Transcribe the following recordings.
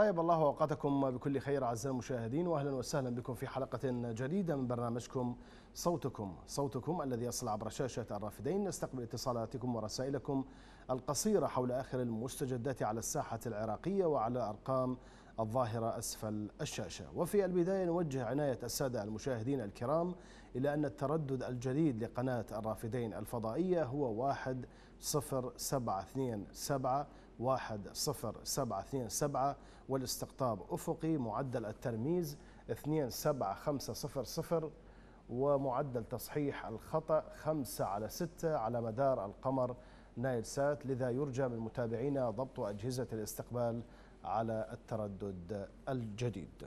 طيب الله أوقاتكم بكل خير أعزائي المشاهدين، وأهلا وسهلا بكم في حلقة جديدة من برنامجكم صوتكم الذي يصل عبر شاشة الرافدين. نستقبل اتصالاتكم ورسائلكم القصيرة حول آخر المستجدات على الساحة العراقية وعلى أرقام الظاهرة أسفل الشاشة. وفي البداية نوجه عناية السادة المشاهدين الكرام إلى أن التردد الجديد لقناة الرافدين الفضائية هو 10727 والاستقطاب أفقي، معدل الترميز 27500 ومعدل تصحيح الخطأ 5/6 على مدار القمر نايل سات، لذا يرجى من متابعينا ضبط أجهزة الاستقبال على التردد الجديد.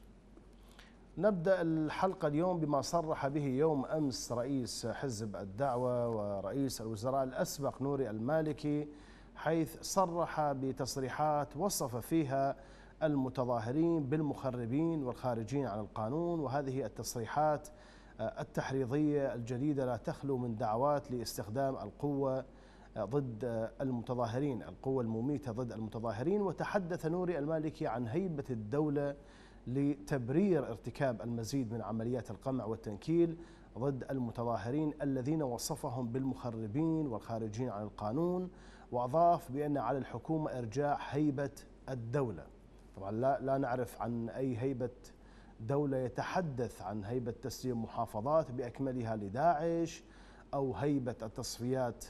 نبدأ الحلقة اليوم بما صرح به يوم أمس رئيس حزب الدعوة ورئيس الوزراء الأسبق نوري المالكي، حيث صرح بتصريحات وصف فيها المتظاهرين بالمخربين والخارجين عن القانون. وهذه التصريحات التحريضية الجديدة لا تخلو من دعوات لاستخدام القوة ضد المتظاهرين، القوة المميتة ضد المتظاهرين. وتحدث نوري المالكي عن هيبة الدولة لتبرير ارتكاب المزيد من عمليات القمع والتنكيل ضد المتظاهرين الذين وصفهم بالمخربين والخارجين عن القانون. وأضاف بأن على الحكومة إرجاع هيبة الدولة. طبعا لا نعرف عن أي هيبة دولة يتحدث، عن هيبة تسليم محافظات بأكملها لداعش، أو هيبة التصفيات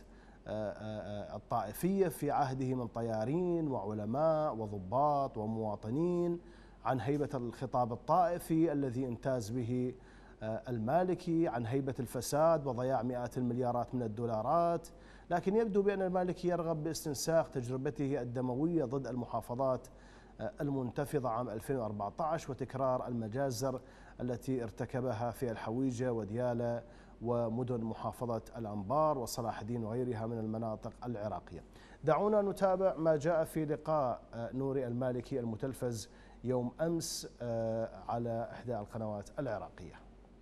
الطائفية في عهده من طيارين وعلماء وضباط ومواطنين، عن هيبة الخطاب الطائفي الذي امتاز به المالكي، عن هيبة الفساد وضياع مئات المليارات من الدولارات. لكن يبدو بأن المالكي يرغب باستنساخ تجربته الدموية ضد المحافظات المنتفضة عام 2014 وتكرار المجازر التي ارتكبها في الحويجة وديالى ومدن محافظة الأنبار وصلاح الدين وغيرها من المناطق العراقية. دعونا نتابع ما جاء في لقاء نوري المالكي المتلفز يوم أمس على إحدى القنوات العراقية.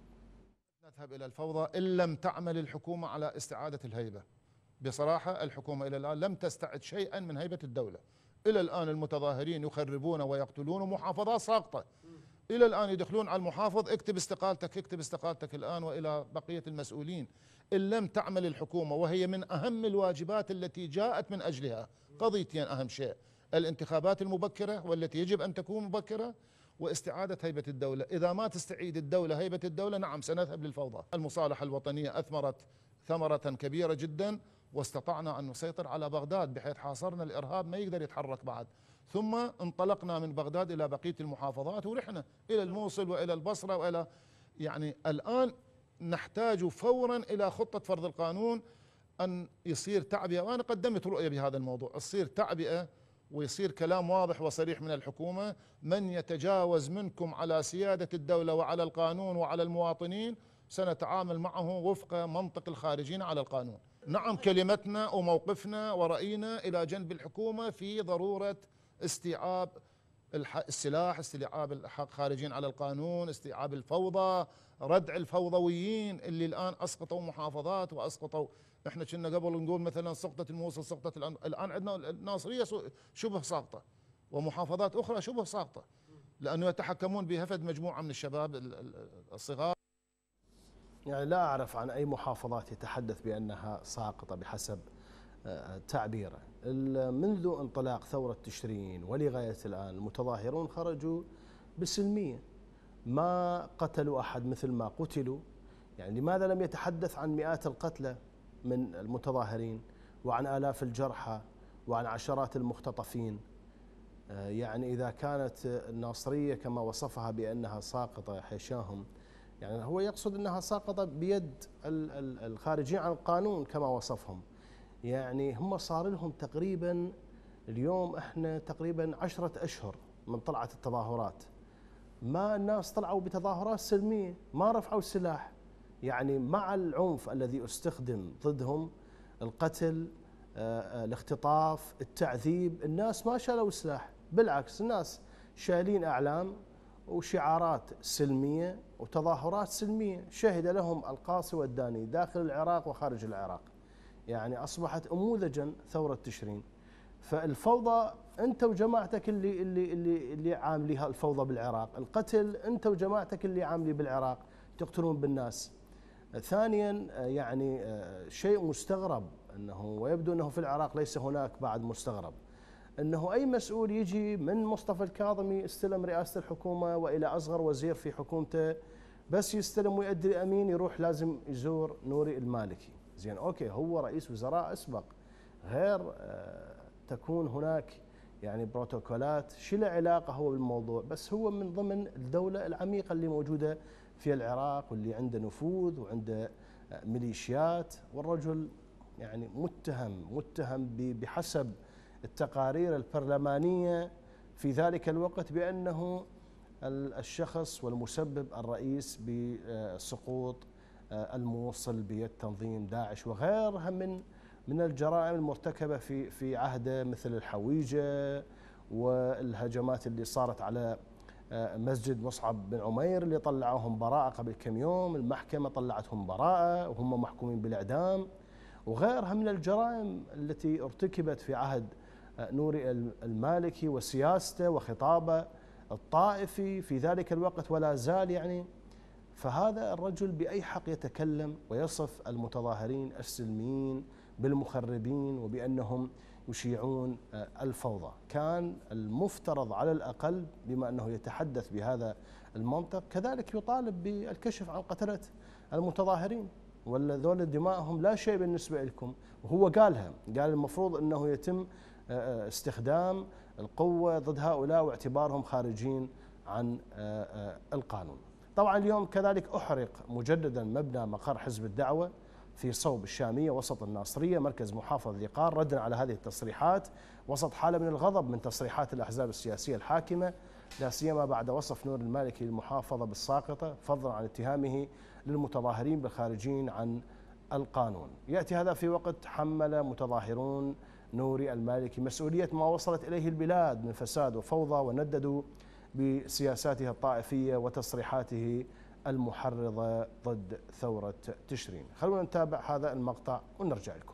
نذهب إلى الفوضى إن لم تعمل الحكومة على استعادة الهيبة. بصراحة الحكومة إلى الآن لم تستعد شيئا من هيبة الدولة. إلى الآن المتظاهرين يخربون ويقتلون محافظات ساقطة. إلى الآن يدخلون على المحافظ اكتب استقالتك الآن وإلى بقية المسؤولين. إن لم تعمل الحكومة، وهي من أهم الواجبات التي جاءت من أجلها، قضيتين أهم شيء: الانتخابات المبكرة والتي يجب أن تكون مبكرة، واستعادة هيبة الدولة. إذا ما تستعيد الدولة هيبة الدولة، نعم سنذهب للفوضى. المصالحة الوطنية أثمرت ثمرة كبيرة جدا، واستطعنا أن نسيطر على بغداد بحيث حاصرنا الإرهاب ما يقدر يتحرك بعد. ثم انطلقنا من بغداد إلى بقية المحافظات ورحنا إلى الموصل وإلى البصرة وإلى الآن نحتاج فورا إلى خطة فرض القانون، أن يصير تعبئة. وأنا قدمت رؤية بهذا الموضوع، يصير تعبئة ويصير كلام واضح وصريح من الحكومة: من يتجاوز منكم على سيادة الدولة وعلى القانون وعلى المواطنين سنتعامل معه وفق منطق الخارجين على القانون. نعم، كلمتنا وموقفنا ورأينا إلى جنب الحكومة في ضرورة استيعاب السلاح، استيعاب الخارجين على القانون، استيعاب الفوضى، ردع الفوضويين اللي الآن أسقطوا محافظات وأسقطوا. احنا كنا قبل نقول مثلا سقطت الموصل، سقطت الآن عندنا الناصرية شبه ساقطة، ومحافظات أخرى شبه ساقطة، لأنه يتحكمون بهفد مجموعة من الشباب الصغار. يعني لا أعرف عن أي محافظات يتحدث بأنها ساقطة بحسب تعبيره. منذ انطلاق ثورة تشرين ولغاية الآن المتظاهرون خرجوا بسلمية، ما قتلوا أحد مثل ما قتلوا. يعني لماذا لم يتحدث عن مئات القتلى من المتظاهرين وعن آلاف الجرحى وعن عشرات المختطفين؟ يعني إذا كانت الناصرية كما وصفها بأنها ساقطة حيشاهم، يعني هو يقصد أنها ساقطة بيد الخارجين عن القانون كما وصفهم. يعني هم صار لهم تقريبا اليوم احنا تقريبا 10 أشهر من طلعت التظاهرات، ما الناس طلعوا بتظاهرات سلمية، ما رفعوا السلاح. يعني مع العنف الذي استخدم ضدهم، القتل، الاختطاف، التعذيب، الناس ما شالوا السلاح، بالعكس الناس شايلين أعلام وشعارات سلمية وتظاهرات سلمية شهد لهم القاصي والداني داخل العراق وخارج العراق. يعني أصبحت أنموذجا ثورة تشرين. فالفوضى انت وجماعتك اللي عامليها الفوضى بالعراق، القتل انت وجماعتك اللي عاملي بالعراق، تقتلون بالناس. ثانيا يعني شيء مستغرب انه، ويبدو انه في العراق ليس هناك بعد مستغرب، انه اي مسؤول يجي من مصطفى الكاظمي استلم رئاسه الحكومه والى اصغر وزير في حكومته، بس يستلم ويؤدي الامين يروح لازم يزور نوري المالكي. زين اوكي، هو رئيس وزراء اسبق، غير تكون هناك يعني بروتوكولات، شو له علاقه هو بالموضوع؟ بس هو من ضمن الدوله العميقه اللي موجوده في العراق، واللي عنده نفوذ وعنده ميليشيات، والرجل يعني متهم بحسب التقارير البرلمانيه في ذلك الوقت بانه الشخص والمسبب الرئيس بسقوط الموصل بيد تنظيم داعش وغيرها من الجرائم المرتكبه في عهده، مثل الحويجه والهجمات اللي صارت على مسجد مصعب بن عمير اللي طلعوهم براءه قبل كم يوم، المحكمه طلعتهم براءه وهم محكومين بالاعدام، وغيرها من الجرائم التي ارتكبت في عهد نوري المالكي وسياسته وخطابه الطائفي في ذلك الوقت ولا زال يعني. فهذا الرجل بأي حق يتكلم ويصف المتظاهرين السلميين بالمخربين وبأنهم يشيعون الفوضى؟ كان المفترض على الأقل بما أنه يتحدث بهذا المنطق كذلك يطالب بالكشف عن قتلة المتظاهرين، ولا ذول دمائهم لا شيء بالنسبة لكم. وهو قالها، قال المفروض أنه يتم استخدام القوة ضد هؤلاء واعتبارهم خارجين عن القانون. طبعا اليوم كذلك أحرق مجددا مبنى مقر حزب الدعوة في صوب الشامية وسط الناصرية مركز محافظ ذي قار، ردا على هذه التصريحات وسط حالة من الغضب من تصريحات الأحزاب السياسية الحاكمة، لا سيما بعد وصف نور المالكي للمحافظة بالساقطة، فضلا عن اتهامه للمتظاهرين بالخارجين عن القانون. يأتي هذا في وقت حمل متظاهرون نوري المالكي مسؤولية ما وصلت إليه البلاد من فساد وفوضى، ونددوا بسياساته الطائفية وتصريحاته المحرضة ضد ثورة تشرين. خلونا نتابع هذا المقطع ونرجع لكم.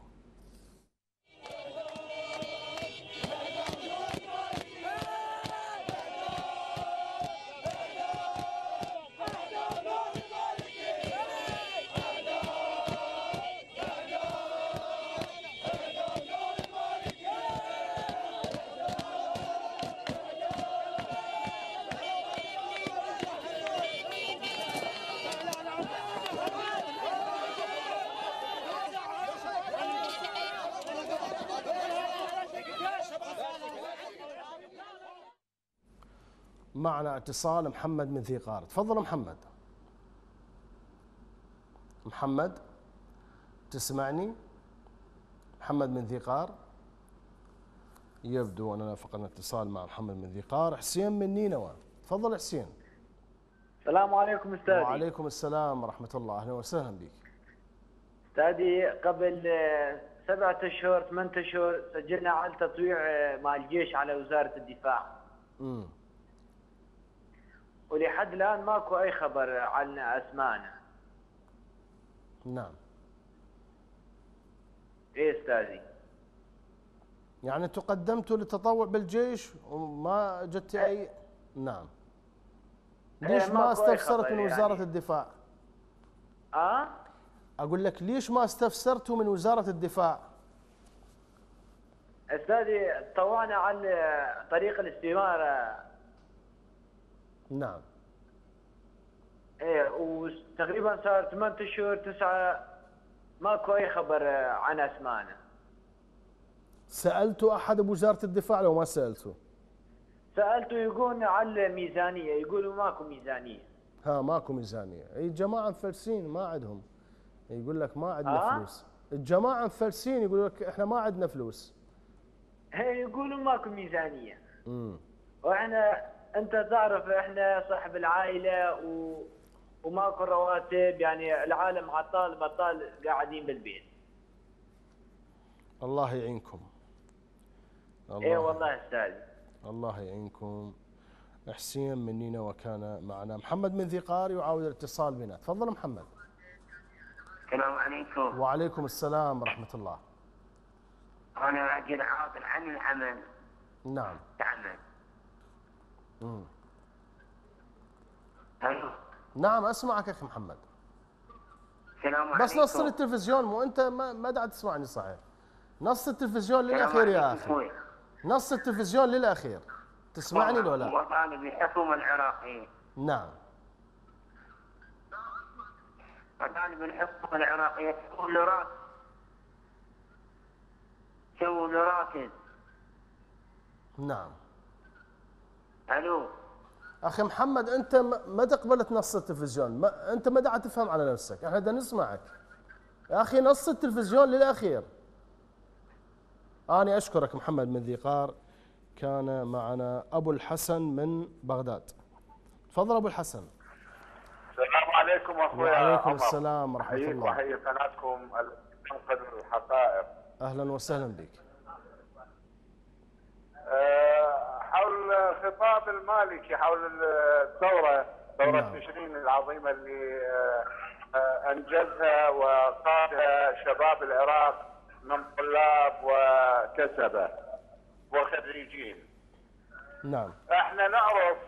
معنا اتصال محمد من ذي قار، تفضل محمد. محمد تسمعني؟ محمد من ذي قار، يبدو أننا فقدنا اتصال مع محمد من ذي قار. حسين من نينوى، تفضل حسين. السلام عليكم استاذي. وعليكم السلام ورحمة الله، أهلا وسهلا بك. استاذي قبل 7 أشهر 8 أشهر سجلنا على تطويع مع الجيش على وزارة الدفاع. ولحد الآن ماكو أي خبر عن أسمائنا. نعم. إيه أستاذي؟ يعني أنتم قدمتوا للتطوع بالجيش وما جت أي. نعم. ليش ما استفسرت من وزارة يعني الدفاع؟ أقول لك ليش ما استفسرتوا من وزارة الدفاع؟ أستاذي طوعنا عن طريق الاستمارة. نعم. ايه، وتقريبا صار 8 أشهر 9 ماكو اي خبر عن اسمائنا. سألتوا احد بوزارة الدفاع لو ما سألتوا؟ سألته يقولون على الميزانية، يقولوا ماكو ميزانية. ماكو ميزانية، اي الجماعة مفلسين ما عندهم، يقول لك ما عندنا فلوس. الجماعة مفلسين يقول لك احنا ما عندنا فلوس. يقولوا ماكو ميزانية. واحنا انت تعرف احنا صاحب العائله وماكو رواتب، يعني العالم عطال بطال قاعدين بالبيت. الله يعينكم. اي والله استاذ. الله يعينكم. حسين من نينوى كان معنا. محمد من ذي قار يعاود الاتصال بنا، تفضل محمد. السلام عليكم. وعليكم السلام ورحمة الله. أنا رجل عاطل عن العمل. نعم. تعمل. مم. ألو. نعم أسمعك أخي محمد. السلام عليكم. بس نص التلفزيون، مو أنت ما دعت تسمعني صحيح. نص التلفزيون للأخير يا أخي. نص التلفزيون للأخير. تسمعني ولا لا؟ هو طالب الحكومة العراقية. نعم. طالب الحكومة العراقية سووا له راتب. نعم. ألو. أخي محمد أنت ما تقبل تنص التلفزيون، أنت ما دعت تفهم على نفسك، احنا بدنا نسمعك. يا أخي نص التلفزيون للأخير. أنا أشكرك محمد من ذي قار. كان معنا أبو الحسن من بغداد. تفضل أبو الحسن. السلام عليكم أخويا. وعليكم السلام ورحمة الله. وحيي قناتكم تنقل الحقائق. أهلا وسهلا بك. حول خطاب المالكي حول الثورة، ثورة نعم. تشرين العظيمة اللي أنجزها وقادها شباب العراق من طلاب وكسبة وخريجين. نعم. احنا نعرف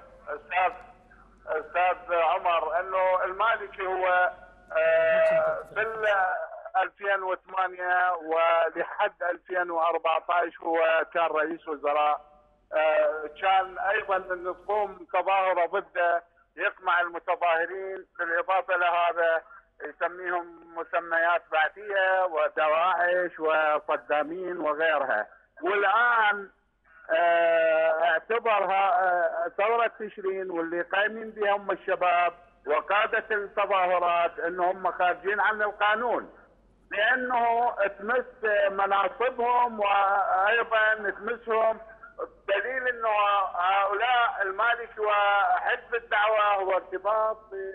استاذ عمر انه المالكي هو بال 2008 ولحد 2014 هو كان رئيس وزراء. كان ايضا ان تقوم تظاهره ضده يقمع المتظاهرين، بالاضافه لهذا يسميهم مسميات بعثيه ودواعش وصدامين وغيرها. والان اعتبرها ثورة تشرين واللي قايمين بها هم الشباب وقادة التظاهرات انهم خارجين عن القانون، لانه تمس مناصبهم وايضا تمسهم، دليل انه هؤلاء المالكي وحزب الدعوة هو ارتباط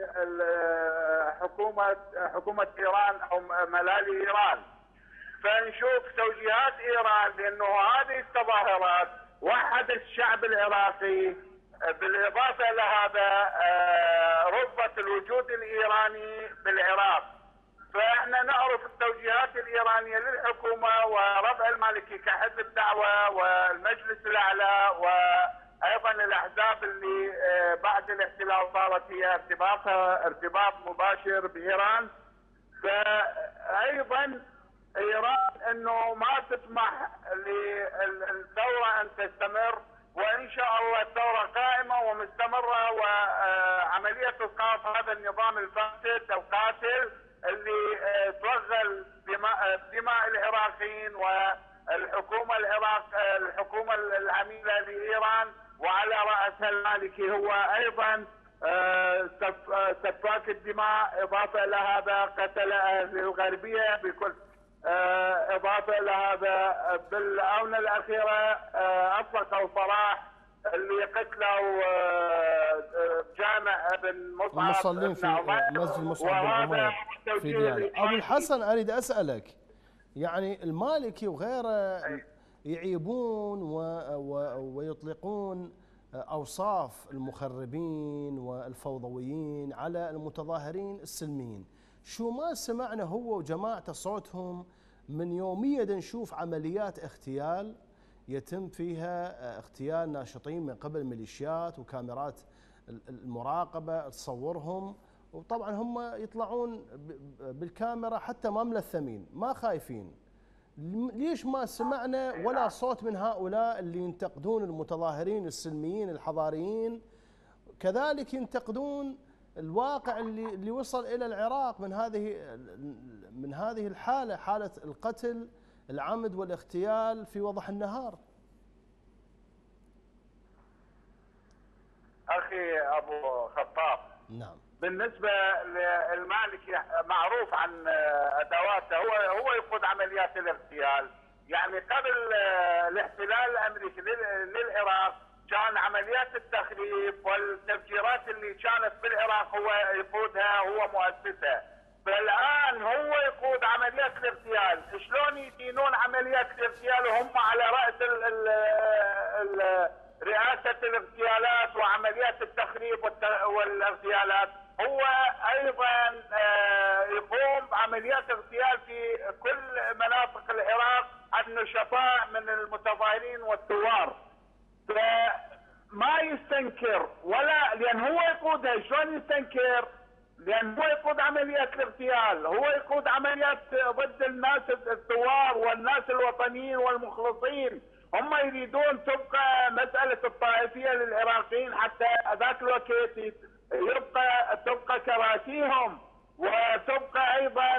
بحكومة ايران او ملالي ايران. فنشوف توجيهات ايران لانه هذه التظاهرات وحدت الشعب العراقي، بالاضافه لهذا رفضت الوجود الايراني بالعراق. فاحنا نعرف التوجيهات الايرانيه للحكومه ورفع المالكي كحزب الدعوه والمجلس الاعلى وايضا الاحزاب اللي بعد الاحتلال صارت هي ارتباط مباشر بايران. فايضا ايران انه ما تسمح للثوره ان تستمر، وان شاء الله الثوره قائمه ومستمره، وعمليه اسقاط هذا النظام الفاسد القاتل اللي توغل دماء العراقيين والحكومه الحكومه العميله لايران وعلى راسها المالكي هو ايضا سفاك الدماء. اضافه لهذا قتل اهل الغربيه بكل اضافه لهذا بالاونه الاخيره اطلقوا صلاح اللي قتلوا جامع ابن مصعب المصلين في مسجد مصعب بن عمير في ديالى. ابو الحسن اريد اسالك، يعني المالكي وغيره يعيبون ويطلقون اوصاف المخربين والفوضويين على المتظاهرين السلميين، شو ما سمعنا هو وجماعته صوتهم من يوميا نشوف عمليات اغتيال يتم فيها اغتيال ناشطين من قبل ميليشيات وكاميرات المراقبة تصورهم، وطبعا هم يطلعون بالكاميرا حتى ما ملثمين ما خايفين. ليش ما سمعنا ولا صوت من هؤلاء اللي ينتقدون المتظاهرين السلميين الحضاريين، كذلك ينتقدون الواقع اللي وصل إلى العراق من هذه الحالة، حالة القتل العمد والاغتيال في وضح النهار؟ أخي أبو خطاب، نعم، بالنسبة للمالكي معروف عن أدواته، هو يقود عمليات الاغتيال. يعني قبل الاحتلال الأمريكي للعراق كان عمليات التخريب والتفجيرات اللي كانت بالعراق هو يقودها، هو مؤسسها. فالآن هو يقود عمليات الاغتيال. شلون يدينون عمليات الاغتيال وهم على رأس رئاسة الاغتيالات وعمليات التخريب والاغتيالات؟ هو أيضا يقوم بعمليات اغتيال في كل مناطق العراق النشطاء من المتظاهرين والثوار. فما يستنكر ولا، لان هو يقودها. شلون يستنكر؟ لان هو يقود عمليات الاغتيال، هو يقود عمليات ضد الناس الثوار والناس الوطنيين والمخلصين. هم يريدون تبقى مسألة الطائفية للعراقيين حتى ذاك الوقت تبقى كراسيهم وتبقى ايضا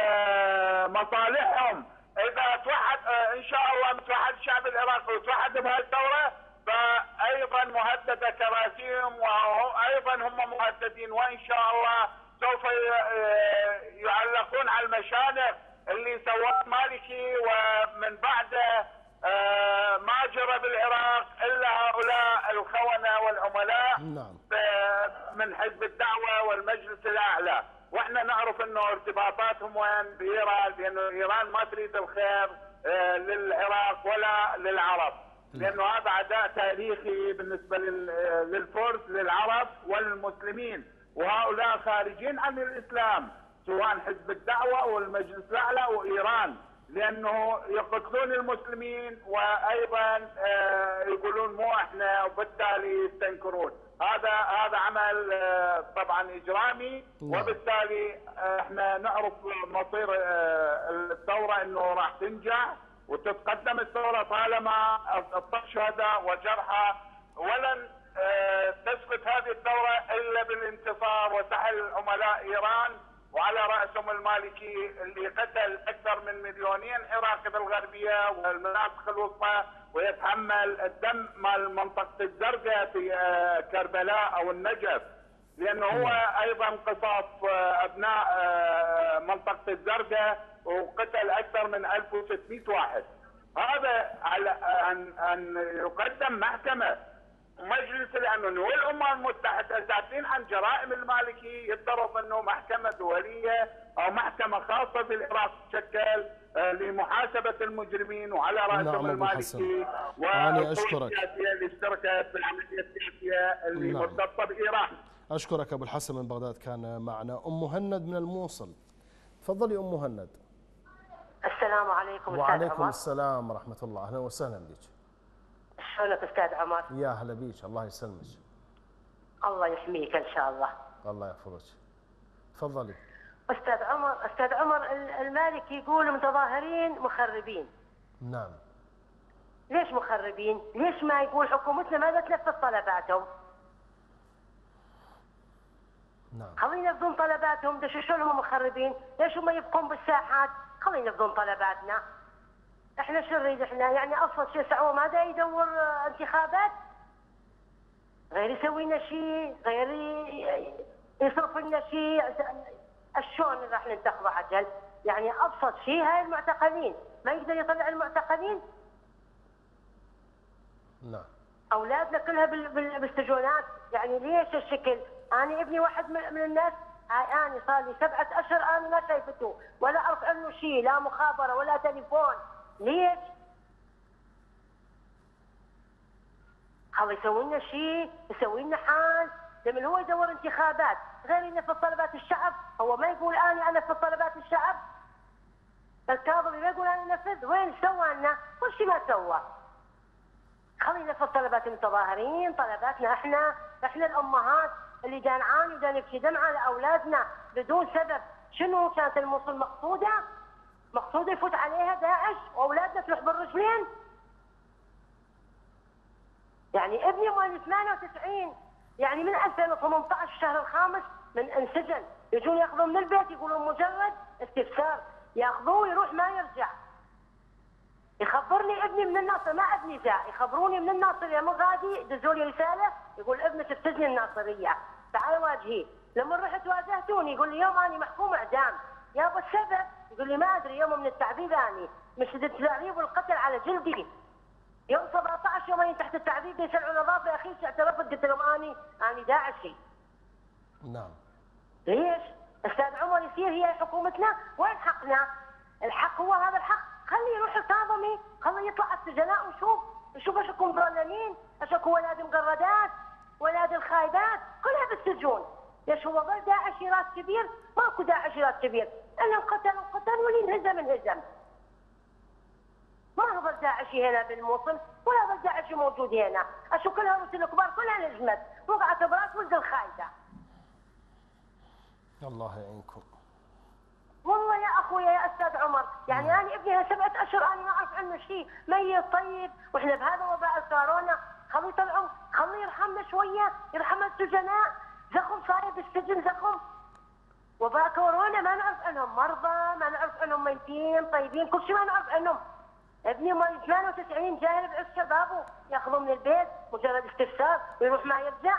مصالحهم. اذا توحد ان شاء الله توحد الشعب العراقي وتوحد بهالثورة، فايضا مهددة كراسيهم وايضا هم مهددين، وان شاء الله سوف يعلقون على المشانق اللي سواه مالكي ومن بعده ما جرى بالعراق الا هؤلاء الخونة والعملاء. نعم. من حزب الدعوة والمجلس الاعلى. واحنا نعرف انه ارتباطاتهم وين بايران، لانه ايران ما تريد الخير للعراق ولا للعرب، لانه هذا عداء تاريخي بالنسبه للفرس للعرب والمسلمين، وهؤلاء خارجين عن الاسلام سواء حزب الدعوه والمجلس الاعلى وايران، لانه يقتلون المسلمين وايضا يقولون مو احنا، وبالتالي يستنكرون. هذا عمل طبعا اجرامي، وبالتالي احنا نعرف مصير الثوره انه راح تنجح وتتقدم الثوره طالما الطف شهداء وجرحى، ولن تسقط هذه الثوره الا بالانتصار وسحل عملاء ايران، وعلى راسهم المالكي اللي قتل اكثر من 2 مليون عراقي بالغربيه والمناطق الوسطى، ويتحمل الدم مال منطقه الزرقاء في كربلاء او النجف، لانه هو ايضا قصاص ابناء منطقه الزرقاء وقتل اكثر من 1600 واحد. هذا على ان يقدم محكمه مجلس الامن والامم المتحده اساسين عن جرائم المالكي، يفترض انه محكمه دوليه او محكمه خاصه في العراق تشكل لمحاسبه المجرمين، وعلى راسهم المالكي والقوى السياسيه اللي اشتركت في العمليه السياسيه اللي مرتبطه بايران. اشكرك ابو الحسن من بغداد كان معنا. ام مهند من الموصل، تفضلي ام مهند. السلام عليكم. وعليكم السلام ورحمه الله، اهلا وسهلا بك. شلونك استاذ عمر؟ يا هلا بيك، الله يسلمك. الله يحميك ان شاء الله. الله يحفظك. تفضلي. استاذ عمر المالكي يقول متظاهرين مخربين. نعم. ليش مخربين؟ ليش ما يقول حكومتنا ماذا تنفذ طلباتهم؟ نعم. خلينا ينفذون طلباتهم، شو لهم مخربين؟ ليش هم يبقون بالساحات؟ خلينا ينفذون طلباتنا. احنا شو نريد؟ احنا يعني ابسط شيء سعوه ماذا يدور انتخابات؟ غير يسوي لنا شيء، غير يصرف لنا شيء، شلون راح ننتخب عجل؟ يعني ابسط شيء هاي المعتقلين، ما يقدر يطلع المعتقلين؟ نعم. اولادنا كلها بالسجونات، يعني ليش الشكل؟ انا ابني واحد من الناس، انا صار لي 7 أشهر انا ما شايفته ولا اعرف عنه شيء، لا مخابره ولا تليفون. ليش؟ خلوا يسوي لنا شيء، يسوي لنا حال، لما هو يدور انتخابات غير ينفذ طلبات الشعب. هو ما يقول انا انفذ طلبات الشعب؟ الكاظمي ما يقول انا انفذ؟ وين سوى لنا؟ كل شيء ما سوى. خلي ينفذ طلبات المتظاهرين، طلباتنا احنا الامهات اللي دا نعاني ودا نبكي دمعه على اولادنا بدون سبب. شنو كانت الموصل مقصوده يفوت عليها داعش واولادنا تروح بالرجلين؟ يعني ابني مال 98 يعني من 2018 الشهر الخامس من انسجن، يجون ياخذوه من البيت يقولون مجرد استفسار، ياخذوه يروح ما يرجع. يخبرني ابني من الناصر، ما ابني جاء، يخبروني من الناصر يا مغادي دزوا لي رساله يقول ابنك في سجن الناصريه، تعال واجهيه. لما رحت واجهتوني يقول لي يوم اني محكوم اعدام. يابا السبب؟ يقول لي ما ادري، يوم من التعذيب اني مش التعذيب والقتل على جلدي. يوم 17 يوم اني تحت التعذيب يسلعوا نظافه اخي اعترفت قلت لهم اني داعشي. نعم. ليش؟ استاذ عمر يصير هي حكومتنا؟ وين حقنا؟ الحق هو هذا الحق، خليه يروح الكاظمي، خليه يطلع على السجناء ونشوف ايش اكو مظلمين، ايش اكو ولاد مقردات، ولاد الخايبات، كلها بالسجون. ليش هو ظل داعشي راس كبير؟ ماكو داعشي راس كبير، الا انقتل واللي انهزم. ما هو بس داعشي هنا بالموصل ولا بس داعشي موجود هنا، اشوف كلها روس الكبار كلها نجمت، وقعت براس ولد الخايده. الله يعينكم. والله يا اخويا يا استاذ عمر، يعني انا ابني 7 اشهر انا ما اعرف عنه شيء، ميت طيب، واحنا بهذا وباء الكورونا، خليه يطلعوا، خليه يرحمنا شويه، يرحم السجناء، زخم صاير بالسجن زخم. وباء كورونا ما نعرف عنهم مرضى، ما نعرف عنهم ميتين طيبين، كل شيء ما نعرف عنهم. ابني 98 جاي بعز شبابه، ياخذوه من البيت مجرد استفسار ويروح ما يرجع.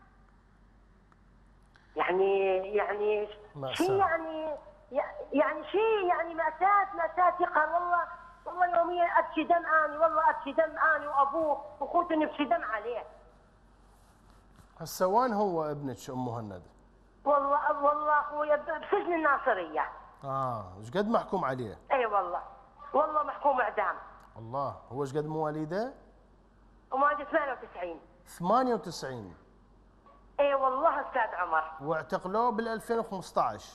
يعني شيء يعني شيء يعني مأساة يقهر والله يوميا ابكي دم اني، والله ابكي دم اني وابوه واخوته نبكي دم عليه. هسه وين هو ابنك ام مهند؟ والله اخويا بسجن الناصريه. ايش قد محكوم عليه؟ اي والله محكوم اعدام. الله، هو ايش قد مواليده؟ ومالي 98. 98. اي والله استاذ عمر. واعتقلوه بال 2015.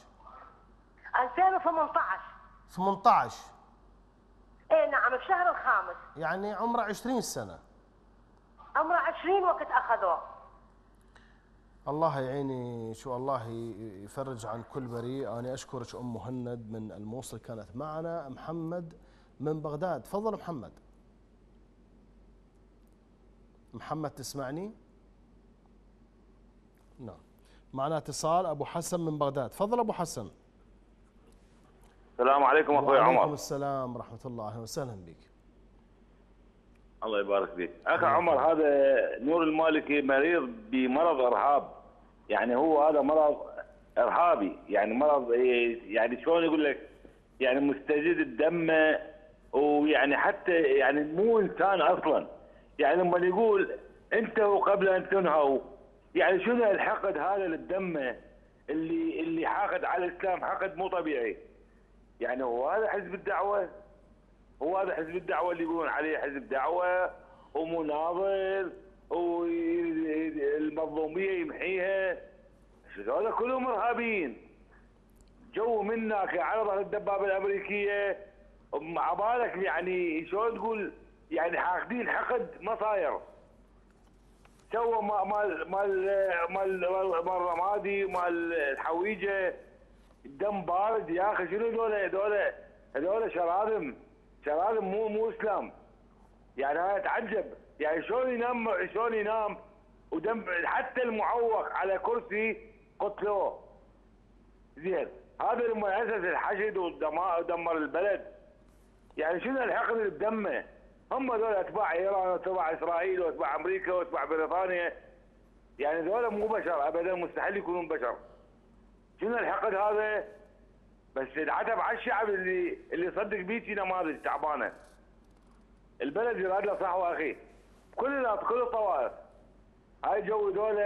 2018. 18. اي نعم الشهر الخامس. يعني عمره 20 سنة. عمره 20 وقت اخذوه. الله يعيني، شو الله يفرج عن كل بريء. أنا أشكرك أم مهند من الموصل كانت معنا. محمد من بغداد، تفضل محمد. محمد تسمعني؟ نعم. معنا اتصال أبو حسن من بغداد، تفضل أبو حسن. السلام عليكم أخوي عمر. وعليكم السلام ورحمة الله، أهلا وسهلا بك. الله يبارك فيك. أخي عمر، هذا نور المالكي مريض بمرض إرهاب، يعني هو هذا مرض إرهابي، يعني مرض يعني شلون يقول لك، يعني مستجد الدم، ويعني حتى يعني مو إنسان أصلا. يعني لما يقول انتهوا قبل أن تنهوا، يعني شنو الحقد هذا للدم اللي حاقد على الإسلام حقد مو طبيعي. يعني هو هذا حزب الدعوة؟ هو هذا حزب الدعوة اللي يقولون عليه حزب دعوة ومناضل والمظلومية يمحيها؟ هذا كلهم إرهابيين. جو منا كعرضة الدبابة الأمريكية، مع بالك يعني شلون تقول، يعني حاقدين حقد ما صاير. سوى مال الرمادي مال الحويجة، الدم بارد يا اخي. شنو هذول شراذم مو اسلام. يعني انا اتعجب، يعني شلون ينام ودم، حتى المعوق على كرسي قتلوه. زين، هذا لما اسس الحشد ودمر البلد. يعني شنو الحقد اللي بدمه؟ هم ذول اتباع ايران واتباع اسرائيل واتباع امريكا واتباع بريطانيا. يعني ذول مو بشر ابدا، مستحيل يكونون بشر. شنو الحقد هذا؟ بس العتب على الشعب اللي يصدق بيتي نماذج تعبانه. البلد يراد له صحوه اخي، كل الطوائف. هاي جو ذولا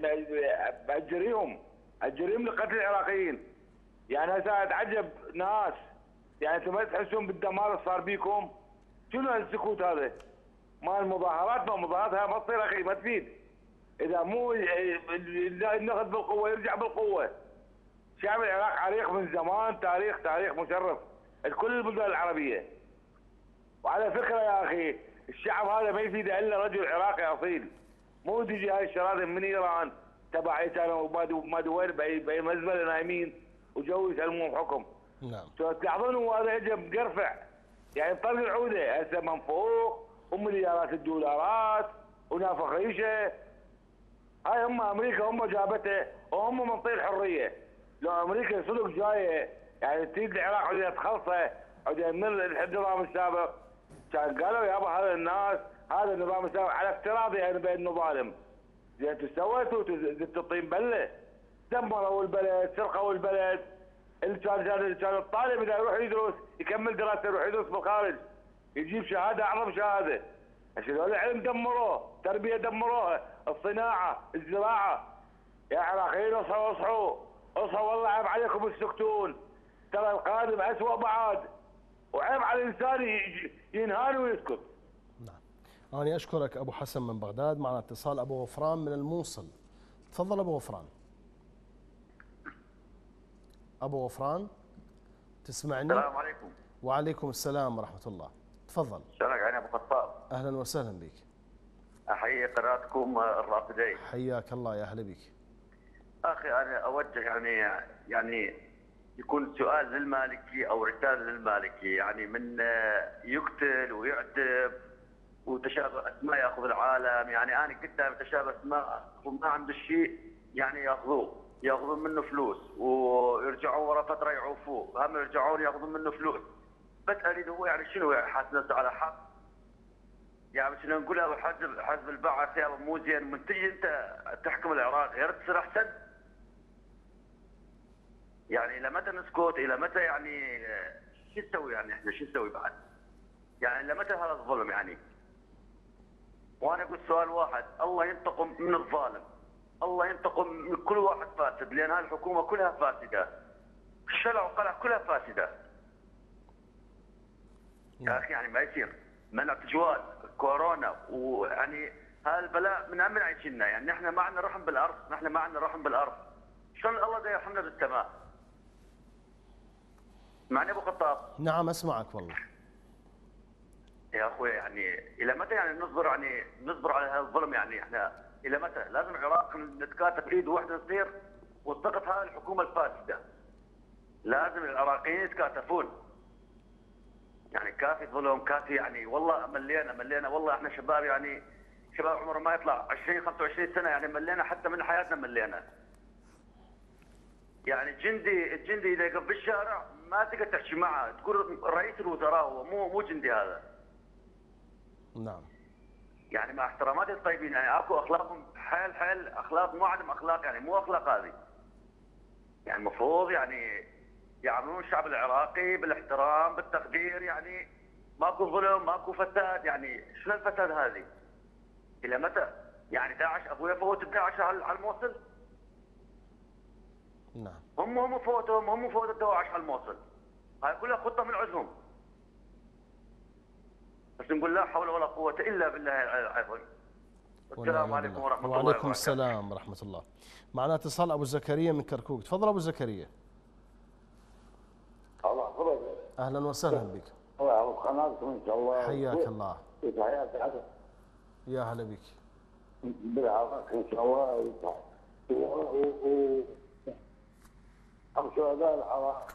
اجريهم لقتل العراقيين. يعني هسه اتعجب ناس، يعني انتم ما تحسون بالدمار اللي صار بيكم؟ شنو هالسكوت هذا؟ مال مظاهرات ما تصير اخي، ما تفيد. اذا مو ناخذ بالقوه يرجع بالقوه. شعب العراق عريق من زمان، تاريخ مشرف لكل البلدان العربيه. وعلى فكره يا اخي، الشعب هذا ما يفيده الا رجل عراقي اصيل. مو تجي هاي الشراذم من ايران تبع ايتانا وما وين باي مزبله نايمين وجو يسلمون حكم. نعم. تلاحظون هو هذا اجى مقرفع، يعني طرق العوده هسه من فوق ومليارات الدولارات ونافخ ريشه. هاي هم امريكا هم جابته وهم منطقه الحريه. لو امريكا صدق جايه يعني تريد العراق عدها تخلصه عدها من النظام السابق، كان قالوا يابا هذا الناس هذا النظام السابق على افتراض يعني بانه ظالم. زين انتم سويتوا زدت الطين بله، دمروا البلد، سرقوا البلد. اللي كان الطالب اذا يروح يدرس يكمل دراسته يروح يدرس بالخارج يجيب شهاده اعظم شهاده. هذول العلم دمروه، التربيه دمروها، الصناعه، الزراعه. يا عراقيين اصحوا والله عيب عليكم السكتون. ترى القادم اسوء بعد، وعيب على الانسان ينهان ويسكت. نعم. انا اشكرك ابو حسن من بغداد. معنا اتصال ابو غفران من الموصل، تفضل ابو غفران. ابو غفران تسمعني؟ السلام عليكم. وعليكم السلام ورحمه الله، تفضل. شلونك عيني ابو خطاب؟ اهلا وسهلا بك. احيي قناتكم الرافدين. حياك الله، يا اهلا بك. اخي انا اوجه يعني يكون سؤال للمالكي او رساله للمالكي، يعني من يقتل ويعتب وتشابه اسماء ياخذ العالم، يعني انا قدام تشابه اسماء وما عنده شيء يعني ياخذون منه فلوس ويرجعون ورا فتره يعوفوه، هم يرجعون ياخذون منه فلوس. بس اريد هو يعني شنو حاسس نفسه على حق؟ يعني شنو نقول له حزب البعث يا مو زين، من تجي انت تحكم العراق غير تصير احسن؟ يعني الى متى نسكت؟ الى متى يعني شو نسوي؟ يعني احنا شو نسوي بعد؟ يعني الى متى هذا الظلم يعني؟ وانا اقول سؤال واحد، الله ينتقم من الظالم، الله ينتقم من كل واحد فاسد، لان هذه الحكومه كلها فاسده. الشلع وقلع كلها فاسده. يا اخي يعني ما يصير منع تجوال كورونا، ويعني هذا البلاء من امن عايشنا، يعني نحن ما عندنا رحم بالارض، نحن ما عندنا رحم بالارض. شلون الله دا يرحمنا بالسماء؟ معني ابو خطاب؟ نعم اسمعك والله. يا اخوي يعني الى متى يعني نصبر على هذا الظلم؟ يعني احنا الى متى؟ لازم العراق نتكاتف ايد واحده نصير وسقط هذه الحكومه الفاسده. لازم العراقيين يتكاتفون. يعني كافي ظلم، كافي يعني والله ملينا والله احنا شباب، يعني شباب عمره ما يطلع 20 25 سنه، يعني ملينا حتى من حياتنا ملينا. يعني الجندي اذا يقف بالشارع ما تقدر تحكي معه، تقول رئيس الوزراء هو مو جندي هذا. نعم. يعني مع احتراماتي الطيبين، يعني اكو اخلاقهم حيل اخلاق، مو عدم اخلاق، يعني مو اخلاق هذه. يعني المفروض يعني يعاملون الشعب العراقي بالاحترام بالتقدير، يعني ماكو ظلم ماكو فساد. يعني شنو الفساد هذه؟ الى متى؟ يعني داعش ابويا فوت داعش على الموصل؟ نعم. هم فوتوا داعش على الموصل. هاي كلها خطه من عندهم. بس نقول لا حول ولا قوه الا بالله العظيم. السلام عليكم ورحمه الله وبركاته. وعليكم السلام ورحمه الله. معنا اتصال ابو زكريا من كركوك، تفضل ابو زكريا. الله يحفظك. اهلا وسهلا بك. الله يحفظ قناتكم ان شاء الله. حياك الله. تحياتي يا هلا بك. بالعراق ان شاء الله. او شهداء العراق.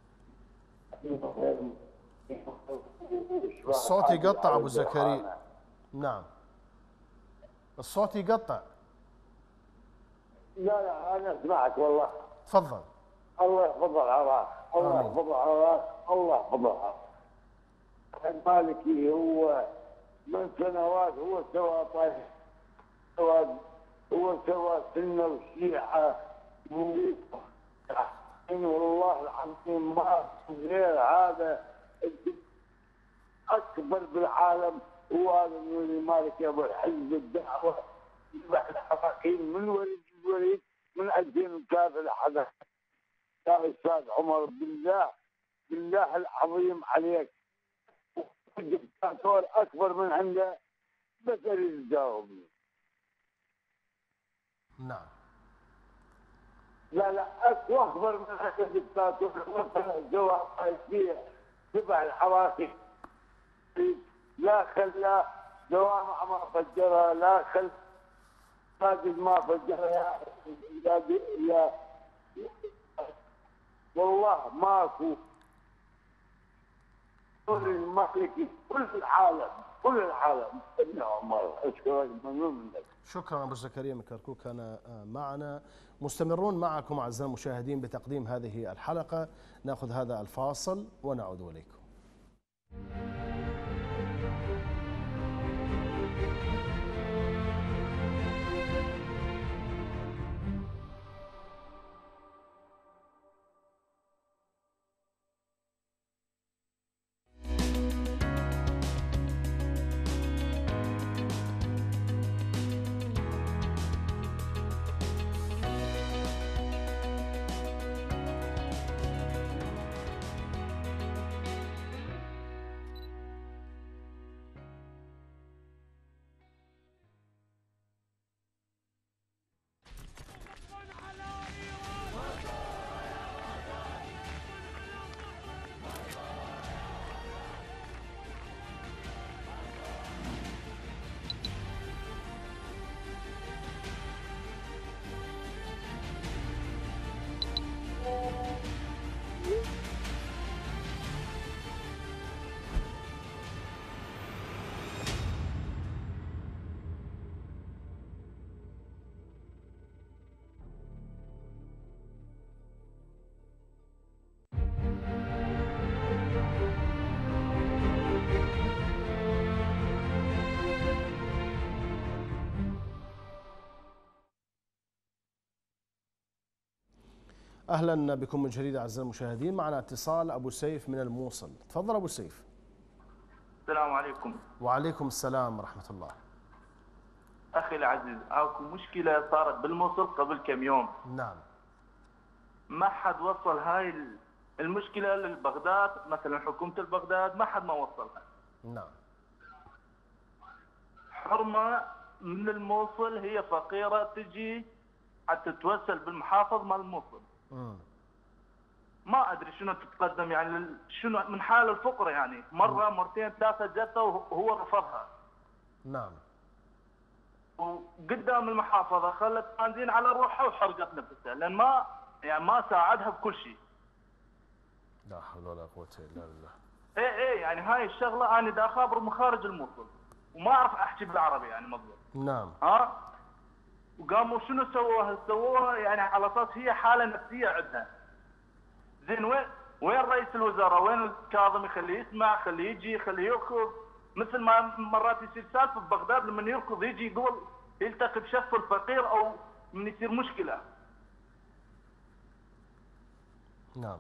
الصوت يقطع ابو زكريا. نعم. الصوت يقطع. لا انا اسمعك والله. تفضل. الله يحفظ العراق، الله يحفظ العراق، الله يحفظ العراق. المالكي هو من سنوات هو سوى طيب، هو سوى سنه وشيعه والله العظيم ما غير هذا اكبر بالعالم هو هذا المالكي ابو حزب الدعوه يذبح العراقيين من وليد الوليد من 2003 لحد يا استاذ عمر. بالله العظيم عليك الدكتاتور اكبر من عنده، بس اريد تجاوبني. نعم. لا اكبر من عنده الدكتاتور، مثلا جواب قيسيه تبع العراقي، لا خلى جوامع ما فجرها، لا خلى مساجد ما فجرها. يا والله ماكو. كل المالكي كل العالم ابن عمر. اشكرك، ممنون منك. شكرا ابو زكريا من كركوك كان معنا. مستمرون معكم اعزائي المشاهدين بتقديم هذه الحلقه، ناخذ هذا الفاصل ونعود اليكم. أهلا بكم من جديد أعزائي المشاهدين. معنا اتصال أبو سيف من الموصل. تفضل أبو سيف. السلام عليكم. وعليكم السلام ورحمة الله. أخي العزيز، أكو مشكلة صارت بالموصل قبل كم يوم. نعم. ما حد وصل هاي المشكلة لبغداد، مثلا حكومة البغداد ما حد ما وصلها. نعم. حرمة من الموصل، هي فقيرة تجي حتى تتوسل بالمحافظ مال الموصل. ما ادري شنو تتقدم، يعني شنو من حال الفقر، يعني مره مرتين ثلاثه جته وهو رفضها. نعم. وقدام المحافظه خلت بنزين على روحها وحرقت نفسها، لان ما ساعدها بكل شيء. لا حول ولا قوه الا بالله. ايه يعني هاي الشغله انا دا اخابر من خارج الموصل وما اعرف احكي بالعربي يعني مضبوط. نعم. وقاموا شنو سووها يعني على اساس هي حاله نفسيه عندها. زين وين رئيس الوزراء؟ وين الكاظمي؟ خليه يسمع، خليه يجي، خليه يركض، مثل ما مرات يصير سالفه ببغداد لما يركض يجي يقول يلتقي بشخص الفقير او من يصير مشكله. نعم.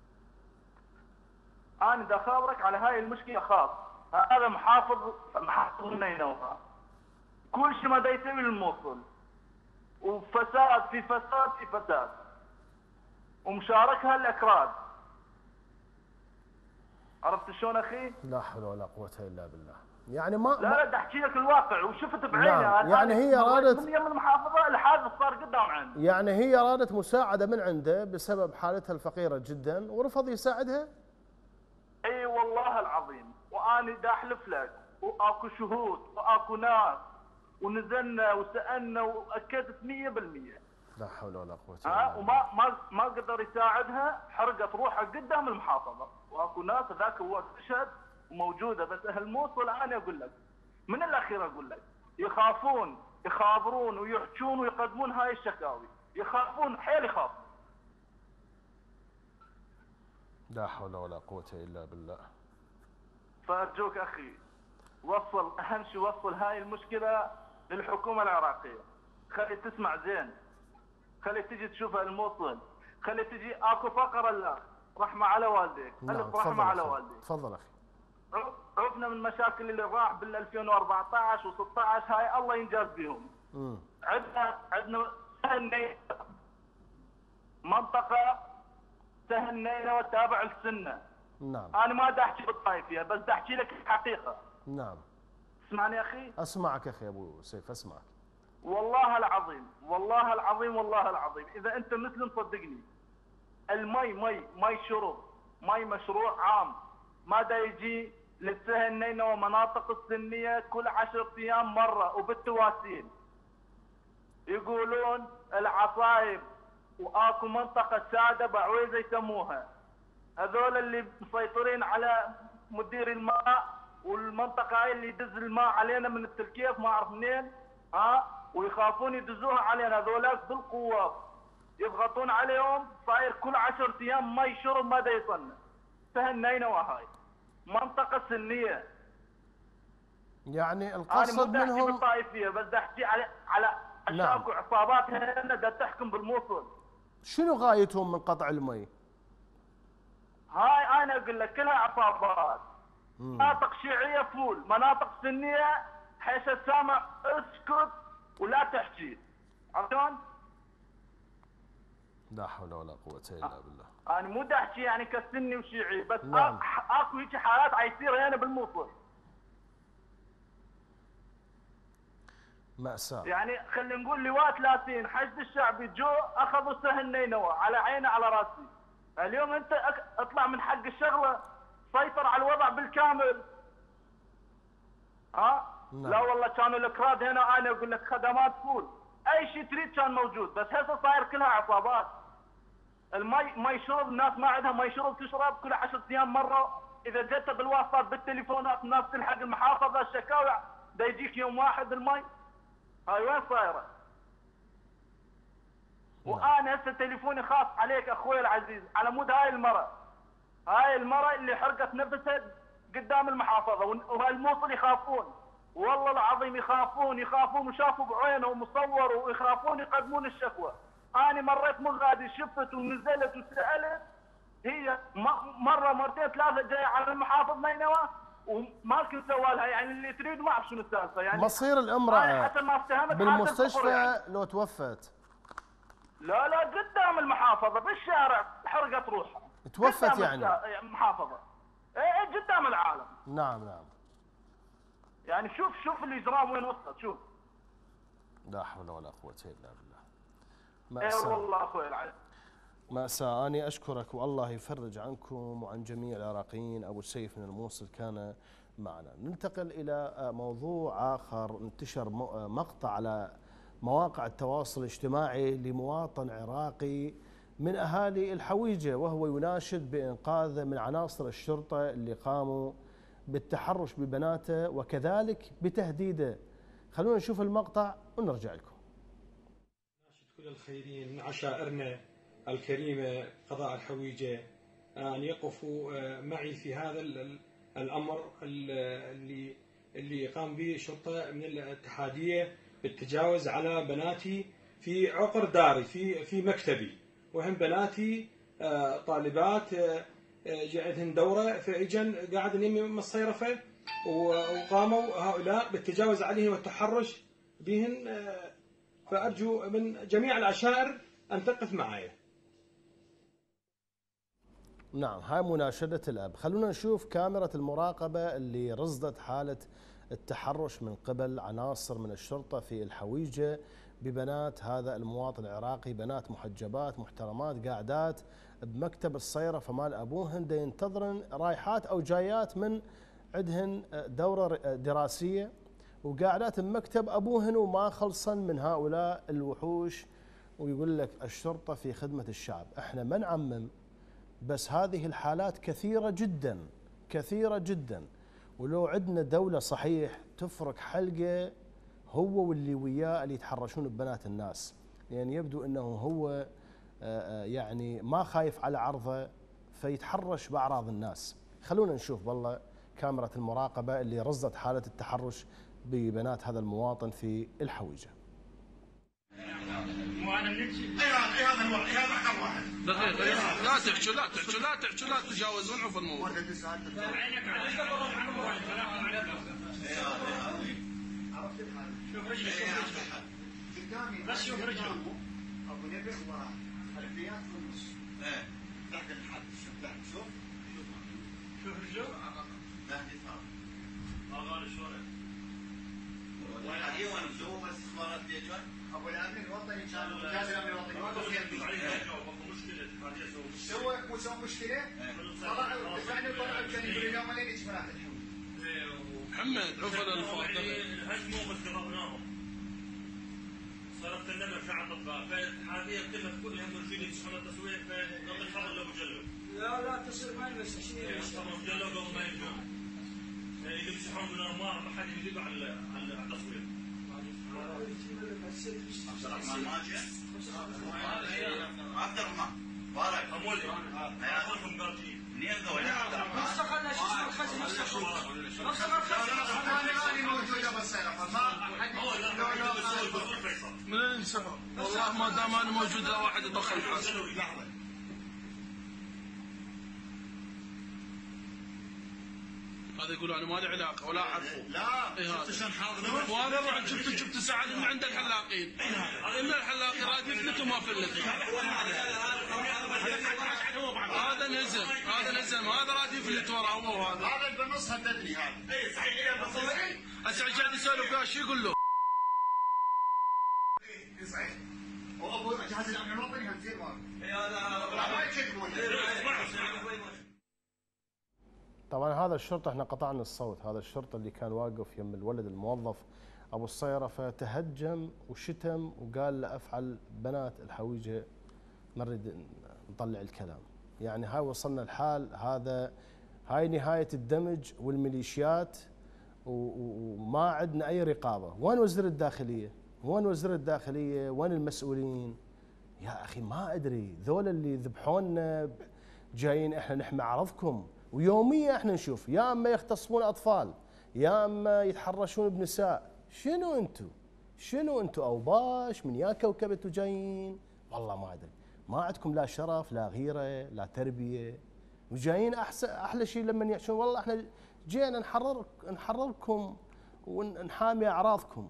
انا دا اخابرك على هاي المشكله خاص. هذا محافظ النينوى، كل شيء ما دا يسوي للموصل، وفساد في فساد في فساد، ومشاركها الاكراد. عرفت شلون اخي؟ لا حول ولا قوه الا بالله. يعني ما لا بدي احكي لك الواقع وشفت بعيني. نعم. يعني هي رادت من يم المحافظه الحادث صار قدام عندي. يعني هي رادت مساعده من عنده بسبب حالتها الفقيره جدا ورفض يساعدها؟ اي والله العظيم، وانا دا احلف لك، واكو شهود واكو ناس، ونزلنا وسالنا واكدت 100%. لا حول ولا قوه الا بالله. وما ما قدر يساعدها، حرقت روحها قدام المحافظه، واكو ناس ذاك هو تشهد وموجوده. بس اهل الموصل انا اقول لك من الاخير اقول لك يخافون يخابرون ويحجون ويقدمون هاي الشكاوي، يخافون حيل يخافون. لا حول ولا قوه الا بالله. فارجوك اخي وصل، اهم شيء وصل هاي المشكله للحكومه العراقيه، خلي تسمع زين، خلي تجي تشوفها الموصل، خلي تجي. اكو فقره لا رحمه على والديك. نعم. رحمه على والديك. تفضل اخي. عرفنا من المشاكل اللي راح بال 2014 و16، هاي الله ينجاز بهم. عندنا سهل منطقه سهل نينوى تابع للسنه. نعم. انا ما دا احكي بالطائفيه، بس دا احكي لك الحقيقه. نعم. اسمعني اخي. اسمعك اخي ابو سيف، اسمعك. والله العظيم والله العظيم والله العظيم، اذا انت مسلم صدقني، مي شرب، مي مشروع عام، ما دا يجي للسهل نينوى ومناطق السنيه كل 10 ايام مره وبالتواسيل. يقولون العصايب، واكو منطقه ساده بعويزه يسموها، هذول اللي مسيطرين على مدير الماء، والمنطقه هاي اللي يدز الماء علينا من التركيف ما اعرف منين، ويخافون يدزوها علينا. هذولاك بالقوه يضغطون عليهم، صاير كل 10 ايام مي شرب ما دا يصنع. سهل نينوى هاي منطقه سنيه. يعني القصد أنا منهم بالطائفيه، بس دا احكي على اشياء وعصابات هنا دا تحكم بالموصل. شنو غايتهم من قطع المي؟ هاي انا اقول لك كلها عصابات. مناطق شيعيه فول، مناطق سنيه حيث السامع اسكت ولا تحكي. عرفتون؟ لا حول ولا قوه الا بالله. انا مو دا احكي يعني كسني وشيعي، بس نعم. اكو هيك حالات عيصير هنا بالموصل. مأساة. يعني خلينا نقول لواء 30 حشد الشعبي جو اخذوا سهل نينوى على عيني على راسي. اليوم انت اطلع من حق الشغله، سيطر على الوضع بالكامل. نعم. لا والله كانوا الاكراد هنا، انا اقول لك خدمات فول، اي شيء تريد كان موجود، بس هسه صاير كلها عصابات. مي شرب، الناس ما عندها مي شرب تشرب كل 10 ايام مره. اذا جت بالواسطات بالتليفونات الناس تلحق المحافظه الشكاوى، دا يجيك يوم واحد المي. هاي وين صايره؟ وانا هسه تليفوني خاص عليك اخوي العزيز على مود هاي المرأة اللي حرقت نفسها قدام المحافظه، وهالموصل يخافون، والله العظيم يخافون وشافوا بعينهم وصوروا، ويخافون يقدمون الشكوى. انا مريت مغادي شفت ونزلت وسالت، هي مره مرتين ثلاثه جايه على المحافظ نينوى وما كنت سوالها، يعني اللي تريد ما اعرف شنو السالفه. يعني مصير الامراه حتى ما اتهمت بالمستشفى يعني. لو توفت؟ لا قدام المحافظه بالشارع حرقت روحها. توفت يعني؟ المحافظه ايه قدام العالم. نعم. يعني شوف الاجرام وين وصلت. شوف لا حول ولا قوه الا بالله. مأساة. والله اخوي العزيز مأساة. أنا أشكرك والله يفرج عنكم وعن جميع العراقيين. أبو سيف من الموصل كان معنا. ننتقل إلى موضوع آخر. انتشر مقطع على مواقع التواصل الاجتماعي لمواطن عراقي من أهالي الحويجة، وهو يناشد بإنقاذ من عناصر الشرطة اللي قاموا بالتحرش ببناته وكذلك بتهديده. خلونا نشوف المقطع ونرجع لكم. ناشد كل الخيرين من عشائرنا الكريمة قضاء الحويجة أن يقفوا معي في هذا الأمر اللي قام به الشرطة من الاتحادية بالتجاوز على بناتي في عقر داري في مكتبي، وهم بناتي طالبات جاءتهن دورة، فإجن قاعدين يمي من الصيرفة وقاموا هؤلاء بالتجاوز عليهن والتحرش بهن. فأرجو من جميع العشائر أن تقف معي. نعم، هاي مناشدة الأب. خلونا نشوف كاميرا المراقبة اللي رصدت حالة التحرش من قبل عناصر من الشرطة في الحويجة ببنات هذا المواطن العراقي، بنات محجبات محترمات قاعدات بمكتب الصيرفة مال أبوهن دا ينتظرن رايحات أو جايات من عندهن دورة دراسية، وقاعدات بمكتب أبوهن وما خلصن من هؤلاء الوحوش. ويقول لك الشرطة في خدمة الشعب. احنا ما نعمم، بس هذه الحالات كثيرة جدا كثيرة جدا. ولو عندنا دولة صحيح تفرق حلقة هو واللي وياه اللي يتحرشون ببنات الناس، لأن يعني يبدو أنه هو يعني ما خايف على عرضه فيتحرش بأعراض الناس. خلونا نشوف والله كاميرا المراقبة اللي رصدت حالة التحرش ببنات هذا المواطن في الحويجة. دقيقة، لا تحكوا لا تتجاوزون عرف الموضوع. بس شوف رجله ابو نبي وراه خلفيات في النص تحت الحد. شوف رجله تحت الثاني هذا شلون وين جو بس اخبارات ديجان ابو الامن الوطني كان جاز الامن الوطني ما سوى مشكله طلعوا دفعنا وطلعوا كان يقول اليوم لين يجي مناطق محمد عفوا الفاضل هجموا بس قربناهم صرفت النمر في عطفها فالاتحاديه كلها كلها مرجين يمسحون التصوير فنقل خبر لابو جلو. لا تصير ما يمسح شيء ابو جلو قبل ما يجون يمسحون من الانوار ما حد يجيب على التصوير. عبد الرحمن ماجد عبد الرحمن بارك حمولي اخوكم قاتلين منين ذول عبد الرحمن استقلنا شو اسمه الخزن من الانسحاب والله ما دام انا موجود لا واحد يدخل الحاسب. هذا يقول انا ما لي علاقه ولا اعرفه. لا شفت شلون حاضر وانا رحت جبت سعد من عند الحلاقين. ان الحلاقين راد يفلت وما فلت. هذا نزم هذا راد يفلت وراه هو هذا. هذا اللي بالنص هددني هذا. اي صحيح هسه قاعد يسولف وياه شو يقول له؟ اي صحيح. وابو جهاز الامن الوطني هم زين طبعا هذا الشرطة احنا قطعنا الصوت. هذا الشرطة اللي كان واقف يم الولد الموظف ابو الصيرفة تهجم وشتم وقال له افعل بنات الحويجة ما نريد نطلع الكلام. يعني هاي وصلنا الحال هذا. هاي نهاية الدمج والميليشيات وما عندنا اي رقابة. وين وزير الداخلية؟ وين وزير الداخلية؟ وين المسؤولين؟ يا اخي ما ادري. ذول اللي ذبحونا جايين احنا نحمي عرضكم، ويوميا احنا نشوف يا اما يغتصبون اطفال يا اما يتحرشون بنساء. شنو انتو اوباش من يا كوكب انتو جايين؟ والله ما ادري، ما عندكم لا شرف لا غيره لا تربيه، وجايين احلى شيء لما يحشون والله احنا جينا نحرركم ونحامي اعراضكم.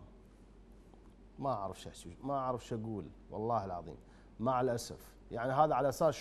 ما اعرف شو اقول والله العظيم مع الاسف. يعني هذا على اساس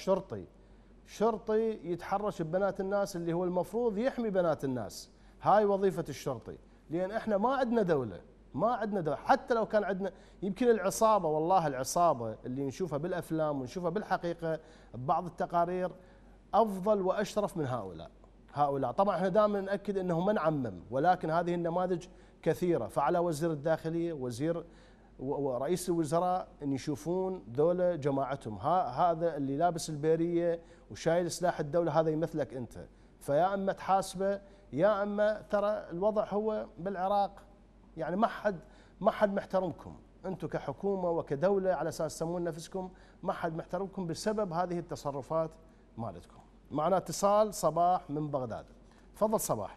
شرطي يتحرش ببنات الناس اللي هو المفروض يحمي بنات الناس. هاي وظيفه الشرطي، لان احنا ما عندنا دوله، حتى لو كان عندنا يمكن العصابه، والله العصابه اللي نشوفها بالافلام ونشوفها بالحقيقه ببعض التقارير افضل واشرف من هؤلاء. طبعا احنا دائما ناكد انه ما نعمم، ولكن هذه النماذج كثيره. فعلى وزير الداخليه وزير ورئيس الوزراء ان يشوفون ذولا جماعتهم، هذا اللي لابس البيريه وشايل سلاح الدوله هذا يمثلك انت. فيا اما تحاسبه يا اما ترى الوضع هو بالعراق يعني ما حد محترمكم انتم كحكومه وكدوله، على اساس تسمون نفسكم ما حد محترمكم بسبب هذه التصرفات مالتكم. معنا اتصال صباح من بغداد. تفضل صباح.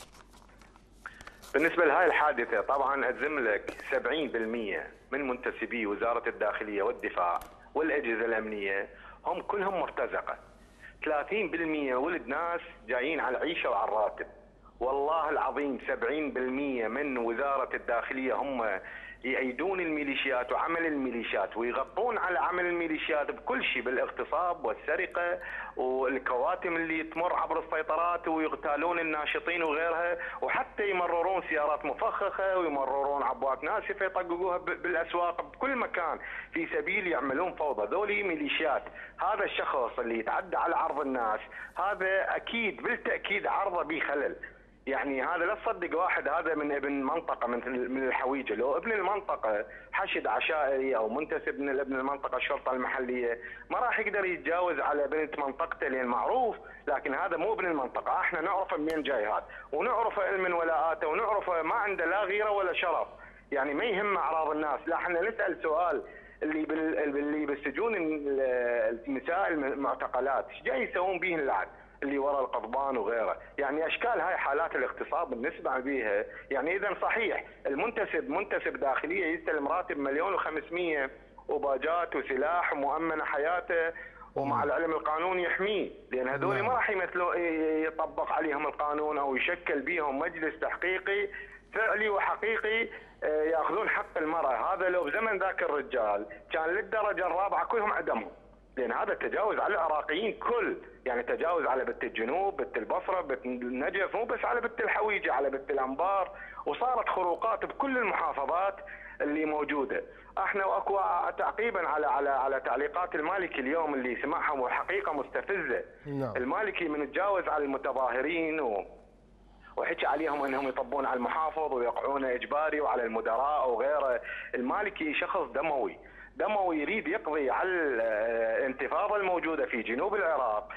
بالنسبة لهاي الحادثة طبعا أجزم لك 70% من منتسبي وزارة الداخلية والدفاع والأجهزة الأمنية هم كلهم مرتزقة. 30% ولد ناس جايين على العيشة وعلى الراتب. والله العظيم 70% من وزارة الداخلية هم يأيدون الميليشيات وعمل الميليشيات ويغطون على عمل الميليشيات بكل شيء، بالاغتصاب والسرقة والكواتم اللي تمر عبر السيطرات ويغتالون الناشطين وغيرها، وحتى يمررون سيارات مفخخة ويمررون عبوات ناسفة يطققوها بالأسواق بكل مكان في سبيل يعملون فوضى. ذولي ميليشيات. هذا الشخص اللي يتعدى على عرض الناس هذا أكيد بالتأكيد عرضه به خلل. يعني هذا لا تصدق واحد هذا من ابن منطقة من الحويجة، لو ابن المنطقة حشد عشائري أو منتسب من ابن المنطقة الشرطة المحلية ما راح يقدر يتجاوز على بنت منطقته لأن معروف. لكن هذا مو ابن المنطقة، احنا نعرفه منين جاي هذا ونعرفه علم ولاءاته ونعرفه ما عنده لا غيرة ولا شرف، يعني ما يهم أعراض الناس. لا احنا نسأل سؤال اللي بالسجون النساء المعتقلات ايش جاي يسوون بيهن العد اللي وراء القضبان وغيره؟ يعني اشكال هاي حالات الاغتصاب بالنسبه بيها. يعني اذا صحيح منتسب داخليه يستلم راتب 1,500,000 وباجات وسلاح ومؤمنه حياته، ومع العلم القانون يحميه، لان هذول ما راح يمثلوا يطبق عليهم القانون او يشكل بيهم مجلس تحقيقي فعلي وحقيقي ياخذون حق المراه. هذا لو بزمن ذاك الرجال كان للدرجه الرابعه كلهم عدمهم، لان هذا تجاوز على العراقيين كل، يعني تجاوز على بت الجنوب، بت البصره، بت النجف، مو بس على بت الحويجه، على بت الانبار، وصارت خروقات بكل المحافظات اللي موجوده. احنا واكو تعقيبا على تعليقات المالكي اليوم اللي سمعها وحقيقه مستفزه. المالكي من تجاوز على المتظاهرين وحكي عليهم انهم يطبون على المحافظ ويقعون اجباري وعلى المدراء وغيره. المالكي شخص دموي يريد يقضي على الانتفاضه الموجوده في جنوب العراق،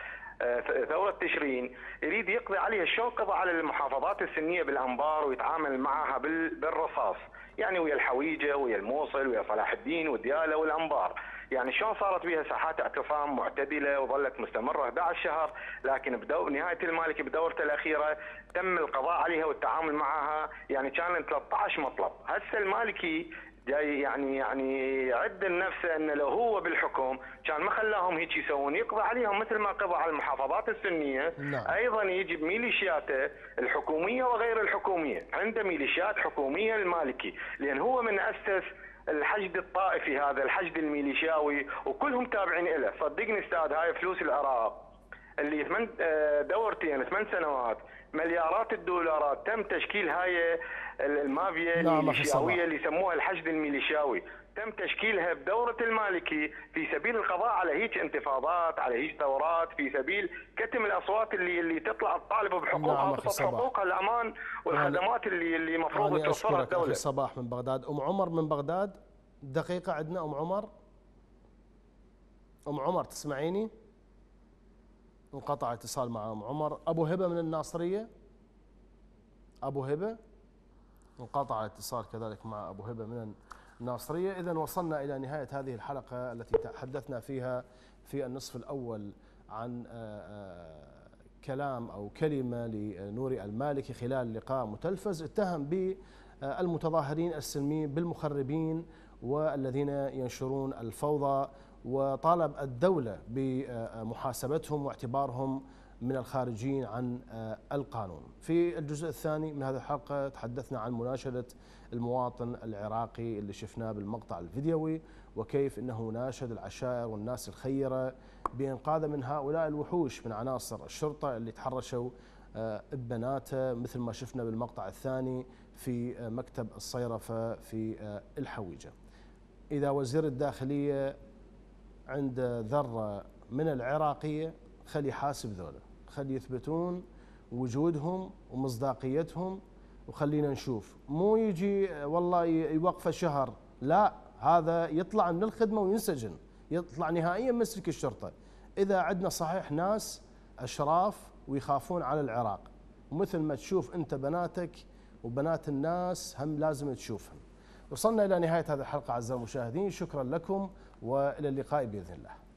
ثوره تشرين، يريد يقضي عليها. شلون قضى على المحافظات السنيه بالانبار ويتعامل معها بالرصاص، يعني ويا الحويجه ويا الموصل ويا صلاح الدين ودياله والانبار. يعني شلون صارت بها ساحات اعتصام معتدله وظلت مستمره 11 شهر، لكن نهايه المالكي بدورته الاخيره تم القضاء عليها والتعامل معها، يعني كان 13 مطلب. هسه المالكي جاي يعني يعد لنفسه انه لو هو بالحكم كان ما خلاهم هيك يسوون، يقضي عليهم مثل ما قضى على المحافظات السنيه. ايضا يجي ميليشياته الحكوميه وغير الحكوميه، عنده ميليشيات حكوميه المالكي، لان هو من اسس الحشد الطائفي هذا، الحشد الميليشياوي، وكلهم تابعين له. صدقني استاذ، هاي فلوس العراق اللي دورتين 8 سنوات مليارات الدولارات تم تشكيل هاي المافيا الميليشياويه اللي يسموها الحشد الميليشياوي، تم تشكيلها بدورة المالكي في سبيل القضاء على هيك انتفاضات، على هيك ثورات، في سبيل كتم الاصوات اللي تطلع تطالب بحقوقها وتطلب حقوقها الامان والخدمات اللي المفروض توفرها الدوله. أخي صباح من بغداد. ام عمر من بغداد، دقيقه عندنا. ام عمر تسمعيني؟ انقطع اتصال مع ام عمر. ابو هبه من الناصريه، ابو هبه انقطع الاتصال كذلك مع ابو هبه من الناصريه. اذا وصلنا الى نهايه هذه الحلقه التي تحدثنا فيها في النصف الاول عن كلام او كلمه لنوري المالكي خلال لقاء متلفز اتهم بالمتظاهرين السلميين بالمخربين والذين ينشرون الفوضى وطالب الدولة بمحاسبتهم واعتبارهم من الخارجين عن القانون. في الجزء الثاني من هذه الحلقة تحدثنا عن مناشدة المواطن العراقي اللي شفناه بالمقطع الفيديوي، وكيف أنه ناشد العشائر والناس الخيرة بإنقاذه من هؤلاء الوحوش من عناصر الشرطة اللي تحرشوا ببناته، مثل ما شفنا بالمقطع الثاني في مكتب الصيرفة في الحويجة. إذا وزير الداخلية عند ذرة من العراقية خلي يحاسب ذولا، خلي يثبتون وجودهم ومصداقيتهم، وخلينا نشوف. مو يجي والله يوقف شهر، لا، هذا يطلع من الخدمة وينسجن، يطلع نهائيا مسلك الشرطة. إذا عندنا صحيح ناس أشراف ويخافون على العراق، ومثل ما تشوف أنت بناتك وبنات الناس هم لازم تشوفهم. وصلنا إلى نهاية هذه الحلقة أعزائي المشاهدين، شكرا لكم وإلى اللقاء بإذن الله.